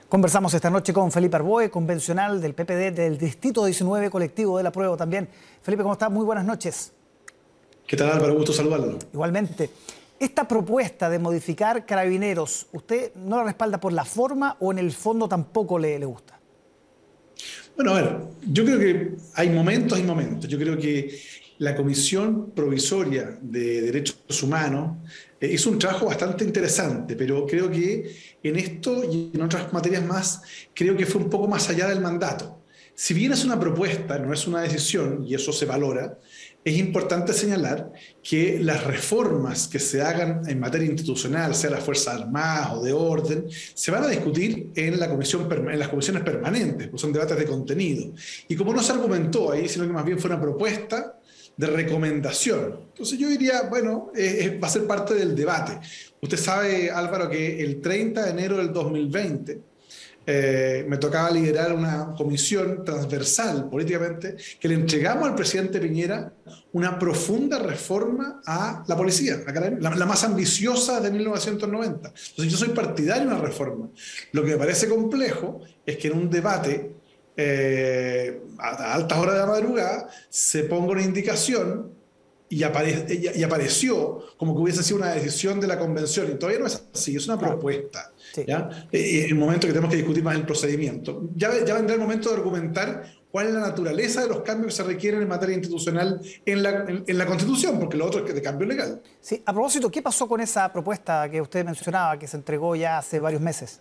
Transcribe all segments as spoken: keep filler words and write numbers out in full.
Conversamos esta noche con Felipe Arboe, convencional del P P D del Distrito diecinueve, colectivo del Apruebo también. Felipe, ¿cómo estás? Muy buenas noches. ¿Qué tal, Álvaro? Gusto saludarlo. Igualmente. Esta propuesta de modificar Carabineros, ¿usted no la respalda por la forma o en el fondo tampoco le, le gusta? Bueno, a ver, yo creo que hay momentos y momentos. Yo creo que la Comisión Provisoria de Derechos Humanos eh, hizo un trabajo bastante interesante, pero creo que en esto y en otras materias más, creo que fue un poco más allá del mandato. Si bien es una propuesta, no es una decisión, y eso se valora, es importante señalar que las reformas que se hagan en materia institucional, sea las Fuerzas Armadas o de orden, se van a discutir en, la comisión, en las comisiones permanentes, pues son debates de contenido. Y como no se argumentó ahí, sino que más bien fue una propuesta de recomendación. Entonces yo diría, bueno, eh, va a ser parte del debate. Usted sabe, Álvaro, que el treinta de enero del dos mil veinte, Eh, me tocaba liderar una comisión transversal políticamente que le entregamos al presidente Piñera una profunda reforma a la policía, la, la más ambiciosa de mil novecientos noventa. Entonces yo soy partidario de una reforma. Lo que me parece complejo es que en un debate eh, a altas horas de la madrugada se ponga una indicación y, apare y, y apareció como que hubiese sido una decisión de la convención, y todavía no es así, es una propuesta. Sí. ¿Ya? En el momento que tenemos que discutir más el procedimiento. Ya, ya vendrá el momento de argumentar cuál es la naturaleza de los cambios que se requieren en materia institucional en la, en, en la Constitución, porque lo otro es que de cambio legal. Sí, a propósito, ¿qué pasó con esa propuesta que usted mencionaba, que se entregó ya hace varios meses?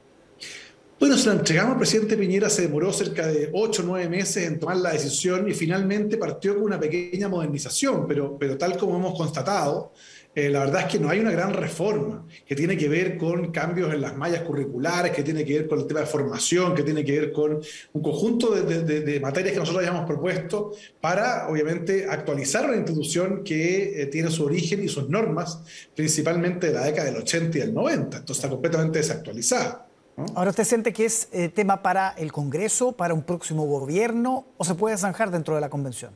Bueno, se la entregamos al presidente Piñera, se demoró cerca de ocho o nueve meses en tomar la decisión y finalmente partió con una pequeña modernización, pero, pero tal como hemos constatado, eh, la verdad es que no hay una gran reforma que tiene que ver con cambios en las mallas curriculares, que tiene que ver con el tema de formación, que tiene que ver con un conjunto de, de, de materias que nosotros hayamos propuesto para, obviamente, actualizar una institución que eh, tiene su origen y sus normas, principalmente de la década del ochenta y del noventa, entonces está completamente desactualizada. ¿No? Ahora, ¿usted siente que es eh, tema para el Congreso, para un próximo gobierno, o se puede zanjar dentro de la convención?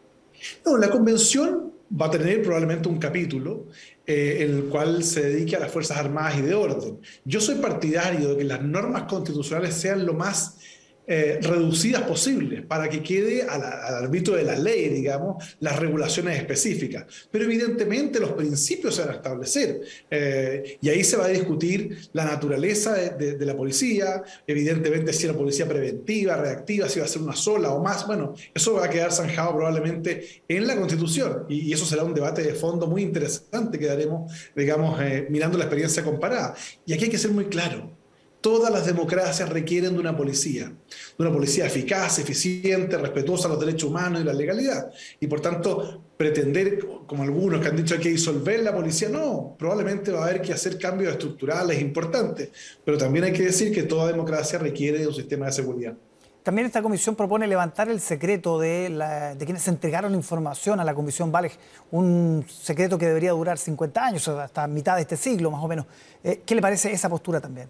No, la convención va a tener probablemente un capítulo eh, en el cual se dedique a las Fuerzas Armadas y de orden. Yo soy partidario de que las normas constitucionales sean lo más eh, reducidas posibles para que quede al, al arbitrio de la ley, digamos, las regulaciones específicas. Pero evidentemente los principios se van a establecer eh, y ahí se va a discutir la naturaleza de, de, de la policía, evidentemente si es una policía preventiva, reactiva, si va a ser una sola o más. Bueno, eso va a quedar zanjado probablemente en la Constitución y, y eso será un debate de fondo muy interesante que daremos, digamos, eh, mirando la experiencia comparada. Y aquí hay que ser muy claro. Todas las democracias requieren de una policía, de una policía eficaz, eficiente, respetuosa de los derechos humanos y la legalidad. Y por tanto, pretender, como algunos que han dicho, hay que disolver la policía, no, probablemente va a haber que hacer cambios estructurales importantes, pero también hay que decir que toda democracia requiere de un sistema de seguridad. También esta comisión propone levantar el secreto de, la, de quienes entregaron información a la Comisión Valech, un secreto que debería durar cincuenta años, hasta mitad de este siglo más o menos. Eh, ¿Qué le parece esa postura también?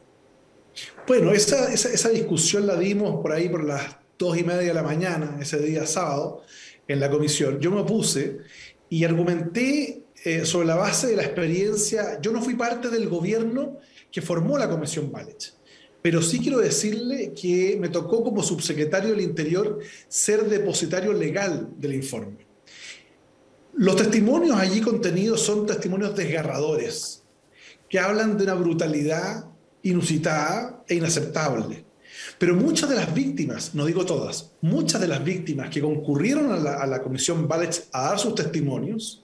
Bueno, esa, esa, esa discusión la dimos por ahí por las dos y media de la mañana, ese día sábado, en la comisión. Yo me opuse y argumenté eh, sobre la base de la experiencia. Yo no fui parte del gobierno que formó la Comisión Valech, pero sí quiero decirle que me tocó como subsecretario del Interior ser depositario legal del informe. Los testimonios allí contenidos son testimonios desgarradores, que hablan de una brutalidad inusitada e inaceptable. Pero muchas de las víctimas, no digo todas, muchas de las víctimas que concurrieron a la, a la Comisión Valech a dar sus testimonios,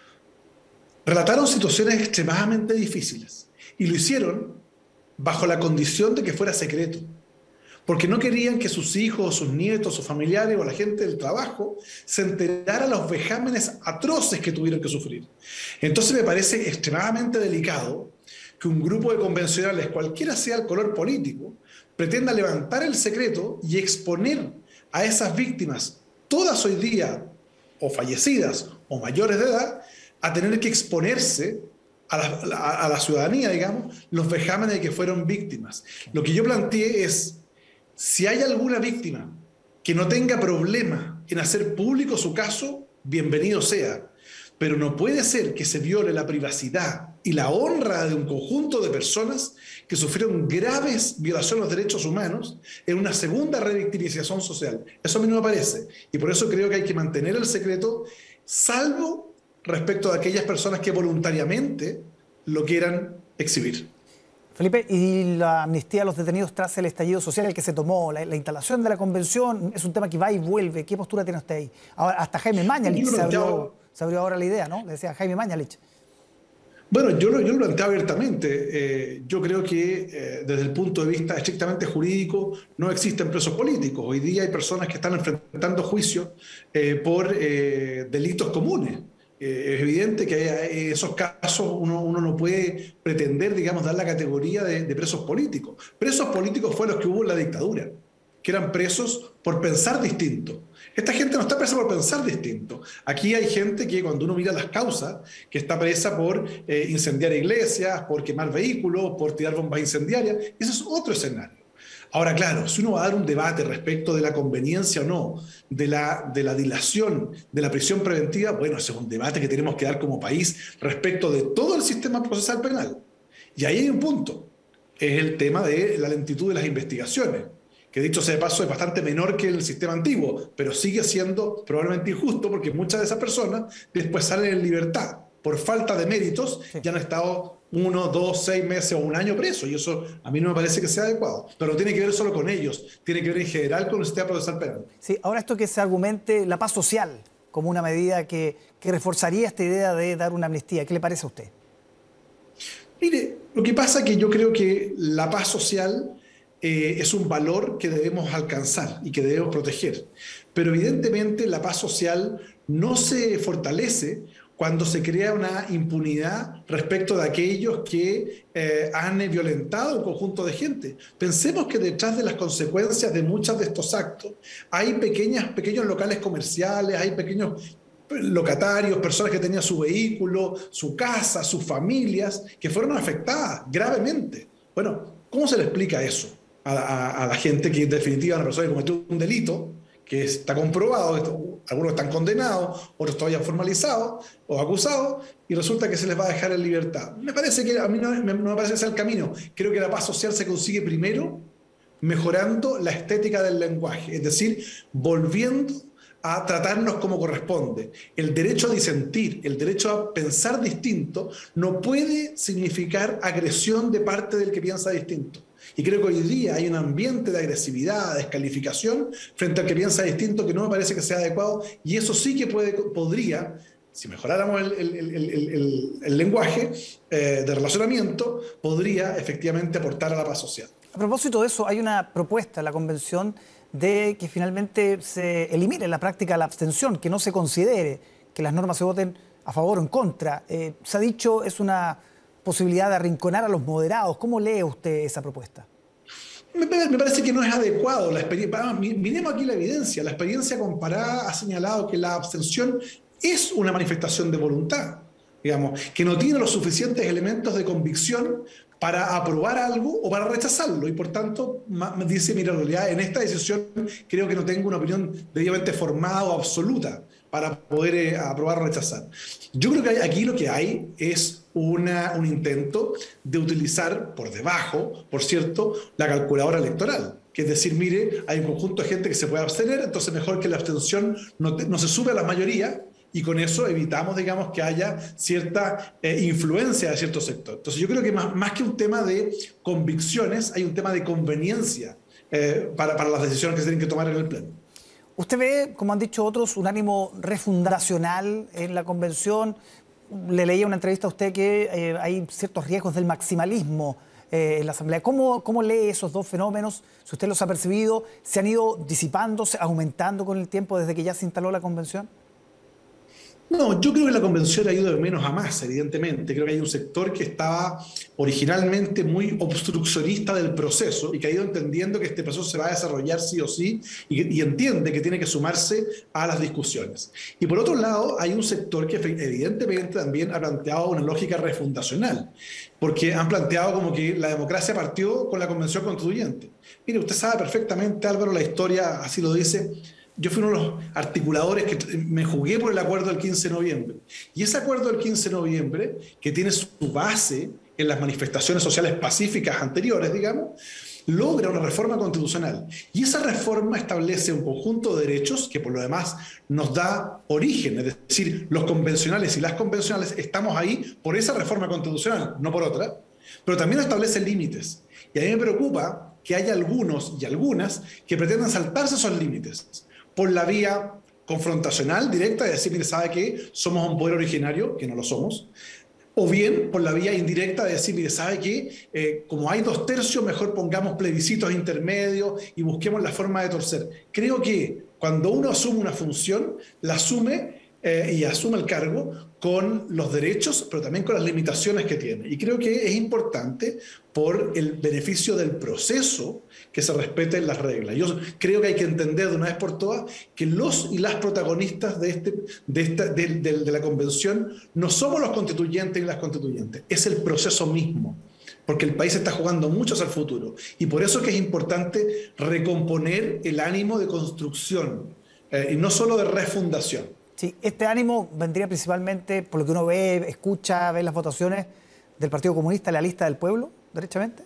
relataron situaciones extremadamente difíciles y lo hicieron bajo la condición de que fuera secreto, porque no querían que sus hijos, sus nietos, sus familiares o la gente del trabajo se enterara los vejámenes atroces que tuvieron que sufrir. Entonces me parece extremadamente delicado que un grupo de convencionales, cualquiera sea el color político, pretenda levantar el secreto y exponer a esas víctimas, todas hoy día o fallecidas o mayores de edad, a tener que exponerse a la, a, a la ciudadanía, digamos, los vejámenes de que fueron víctimas. Lo que yo planteé es, si hay alguna víctima que no tenga problema en hacer público su caso, bienvenido sea. Pero no puede ser que se viole la privacidad y la honra de un conjunto de personas que sufrieron graves violaciones a los derechos humanos en una segunda revictimización social. Eso a mí no me parece. Y por eso creo que hay que mantener el secreto, salvo respecto de aquellas personas que voluntariamente lo quieran exhibir. Felipe, ¿y la amnistía a los detenidos tras el estallido social, el que se tomó, la, la instalación de la convención, es un tema que va y vuelve? ¿Qué postura tiene usted ahí? Ahora, hasta Jaime Mañalich se abrió, se abrió ahora la idea, ¿no? Le decía Jaime Mañalich. Bueno, yo lo, yo lo planteo abiertamente. Eh, yo creo que eh, desde el punto de vista estrictamente jurídico no existen presos políticos. Hoy día hay personas que están enfrentando juicios eh, por eh, delitos comunes. Eh, es evidente que hay, esos casos uno, uno no puede pretender, digamos, dar la categoría de, de presos políticos. Presos políticos fue los que hubo en la dictadura, que eran presos por pensar distinto. Esta gente no está presa por pensar distinto. Aquí hay gente que cuando uno mira las causas, que está presa por eh, incendiar iglesias, por quemar vehículos, por tirar bombas incendiarias. Ese es otro escenario. Ahora, claro, si uno va a dar un debate respecto de la conveniencia o no, de la, de la dilación de la prisión preventiva, bueno, ese es un debate que tenemos que dar como país respecto de todo el sistema procesal penal. Y ahí hay un punto, es el tema de la lentitud de las investigaciones, que dicho sea de paso es bastante menor que el sistema antiguo, pero sigue siendo probablemente injusto porque muchas de esas personas después salen en libertad por falta de méritos, sí. Ya han estado uno, dos, seis meses o un año presos, y eso a mí no me parece que sea adecuado. Pero no tiene que ver solo con ellos, tiene que ver en general con el sistema procesal penal. Sí, ahora esto que se argumente la paz social como una medida que, que reforzaría esta idea de dar una amnistía, ¿qué le parece a usted? Mire, lo que pasa es que yo creo que la paz social eh, es un valor que debemos alcanzar y que debemos proteger. Pero evidentemente la paz social no se fortalece cuando se crea una impunidad respecto de aquellos que eh, han violentado un conjunto de gente. Pensemos que detrás de las consecuencias de muchos de estos actos hay pequeñas, pequeños locales comerciales, hay pequeños locatarios, personas que tenían su vehículo, su casa, sus familias, que fueron afectadas gravemente. Bueno, ¿cómo se le explica eso a, a, a la gente que en definitiva es una persona que cometió un delito, que está comprobado, esto, algunos están condenados, otros todavía formalizados o acusados, y resulta que se les va a dejar en libertad? Me parece que a mí no me, no me parece que sea el camino. Creo que la paz social se consigue primero mejorando la estética del lenguaje, es decir, volviendo a tratarnos como corresponde. El derecho a disentir, el derecho a pensar distinto, no puede significar agresión de parte del que piensa distinto. Y creo que hoy día hay un ambiente de agresividad, de descalificación frente al que piensa distinto que no me parece que sea adecuado, y eso sí que puede, podría, si mejoráramos el, el, el, el, el, el lenguaje eh, de relacionamiento, podría efectivamente aportar a la paz social. A propósito de eso, hay una propuesta en la Convención de que finalmente se elimine la práctica de la abstención, que no se considere que las normas se voten a favor o en contra. Eh, se ha dicho, es una posibilidad de arrinconar a los moderados. ¿Cómo lee usted esa propuesta? Me, me parece que no es adecuado. La experiencia, miremos aquí la evidencia. La experiencia comparada ha señalado que la abstención es una manifestación de voluntad, digamos, que no tiene los suficientes elementos de convicción para aprobar algo o para rechazarlo, y por tanto me dice, mira, en realidad en esta decisión creo que no tengo una opinión debidamente formada o absoluta para poder eh, aprobar o rechazar. Yo creo que aquí lo que hay es una, un intento de utilizar por debajo, por cierto, la calculadora electoral. Que es decir, mire, hay un conjunto de gente que se puede abstener, entonces mejor que la abstención no, te, no se sube a la mayoría, y con eso evitamos, digamos, que haya cierta eh, influencia de cierto sector. Entonces yo creo que más, más que un tema de convicciones, hay un tema de conveniencia eh, para, para las decisiones que se tienen que tomar en el Pleno. ¿Usted ve, como han dicho otros, un ánimo refundacional en la Convención? Le leía una entrevista a usted que eh, hay ciertos riesgos del maximalismo eh, en la Asamblea. ¿Cómo, ¿Cómo lee esos dos fenómenos? Si usted los ha percibido, ¿se han ido disipándose, aumentando con el tiempo desde que ya se instaló la Convención? No, yo creo que la convención ha ido de menos a más, evidentemente. Creo que hay un sector que estaba originalmente muy obstruccionista del proceso y que ha ido entendiendo que este proceso se va a desarrollar sí o sí, y, y entiende que tiene que sumarse a las discusiones. Y por otro lado, hay un sector que evidentemente también ha planteado una lógica refundacional, porque han planteado como que la democracia partió con la Convención Constituyente. Mire, usted sabe perfectamente, Álvaro, la historia así lo dice, yo fui uno de los articuladores que me jugué por el acuerdo del quince de noviembre. Y ese acuerdo del quince de noviembre, que tiene su base en las manifestaciones sociales pacíficas anteriores, digamos, logra una reforma constitucional. Y esa reforma establece un conjunto de derechos que por lo demás nos da origen, es decir, los convencionales y las convencionales estamos ahí por esa reforma constitucional, no por otra, pero también establece límites. Y a mí me preocupa que haya algunos y algunas que pretendan saltarse esos límites por la vía confrontacional directa, de decir, mire, ¿sabe qué? Somos un poder originario, que no lo somos, o bien por la vía indirecta de decir, mire, ¿sabe qué? Eh, como hay dos tercios, mejor pongamos plebiscitos intermedios y busquemos la forma de torcer. Creo que cuando uno asume una función, la asume eh, y asume el cargo con los derechos, pero también con las limitaciones que tiene. Y creo que es importante por el beneficio del proceso que se respeten las reglas. Yo creo que hay que entender de una vez por todas que los y las protagonistas de, este, de, esta, de, de, de la convención no somos los constituyentes y las constituyentes, es el proceso mismo, porque el país está jugando mucho hacia el futuro. Y por eso es que es importante recomponer el ánimo de construcción eh, y no solo de refundación. Sí, este ánimo vendría principalmente por lo que uno ve, escucha, ve las votaciones del Partido Comunista en la lista del pueblo, derechamente.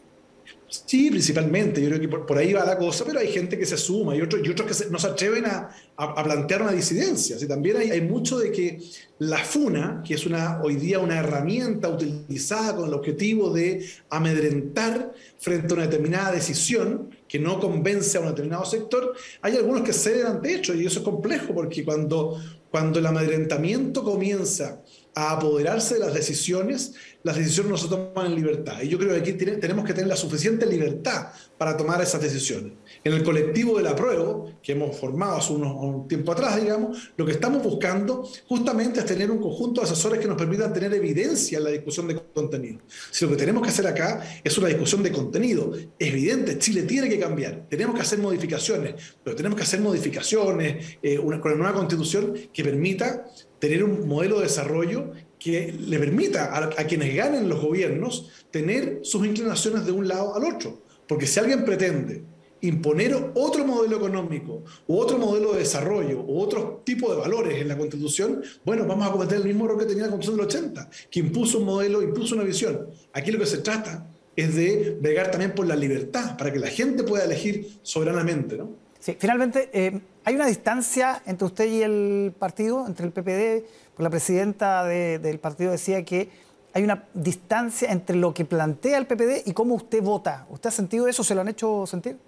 Sí, principalmente, yo creo que por, por ahí va la cosa, pero hay gente que se suma y otros, y otros que se, no se atreven a, a, a plantear una disidencia. ¿Sí? También hay, hay mucho de que la FUNA, que es una, hoy día una herramienta utilizada con el objetivo de amedrentar frente a una determinada decisión que no convence a un determinado sector, hay algunos que ceden ante hecho y eso es complejo porque cuando, cuando el amedrentamiento comienza a apoderarse de las decisiones, las decisiones no se toman en libertad. Y yo creo que aquí tiene, tenemos que tener la suficiente libertad para tomar esas decisiones. En el colectivo del apruebo, que hemos formado hace unos, un tiempo atrás, digamos, lo que estamos buscando justamente es tener un conjunto de asesores que nos permitan tener evidencia en la discusión de contenido. Si lo que tenemos que hacer acá es una discusión de contenido, es evidente, Chile tiene que cambiar, tenemos que hacer modificaciones, pero tenemos que hacer modificaciones eh, una, con la nueva constitución que permita tener un modelo de desarrollo que le permita a, a quienes ganen los gobiernos tener sus inclinaciones de un lado al otro. Porque si alguien pretende imponer otro modelo económico u otro modelo de desarrollo u otro tipo de valores en la Constitución, bueno, vamos a cometer el mismo error que tenía la Constitución del ochenta, que impuso un modelo, impuso una visión. Aquí lo que se trata es de bregar también por la libertad, para que la gente pueda elegir soberanamente, ¿no? Sí, finalmente, eh, ¿hay una distancia entre usted y el partido, entre el P P D? Porque la presidenta de, del partido decía que hay una distancia entre lo que plantea el P P D y cómo usted vota. ¿Usted ha sentido eso? ¿Se lo han hecho sentir?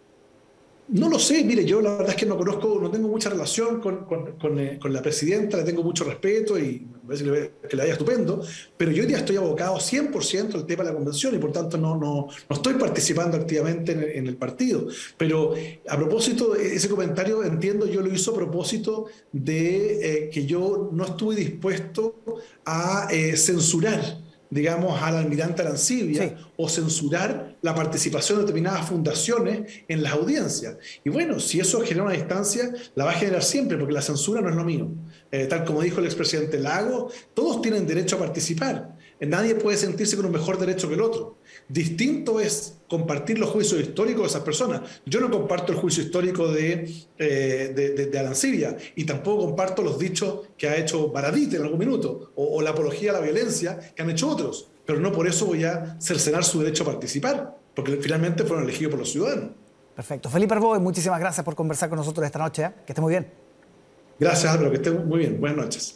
No lo sé, mire, yo la verdad es que no conozco, no tengo mucha relación con, con, con, eh, con la presidenta, le tengo mucho respeto y me parece que le, que le vaya estupendo, pero yo hoy día estoy abocado cien por ciento al tema de la convención y por tanto no, no, no estoy participando activamente en el, en el partido. Pero a propósito, ese comentario, entiendo, yo lo hizo a propósito de eh, que yo no estuve dispuesto a eh, censurar, digamos, al almirante Arancibia, sí, o censurar la participación de determinadas fundaciones en las audiencias. Y bueno, si eso genera una distancia, la va a generar siempre, porque la censura no es lo mío. Eh, tal como dijo el expresidente Lagos, todos tienen derecho a participar. Nadie puede sentirse con un mejor derecho que el otro. Distinto es compartir los juicios históricos de esas personas. Yo no comparto el juicio histórico de, eh, de, de, de Arancibia y tampoco comparto los dichos que ha hecho Baradit en algún minuto o, o la apología a la violencia que han hecho otros. Pero no por eso voy a cercenar su derecho a participar, porque finalmente fueron elegidos por los ciudadanos. Perfecto. Felipe Arbós, muchísimas gracias por conversar con nosotros esta noche. ¿eh? Que esté muy bien. Gracias, Álvaro, que esté muy bien. Buenas noches.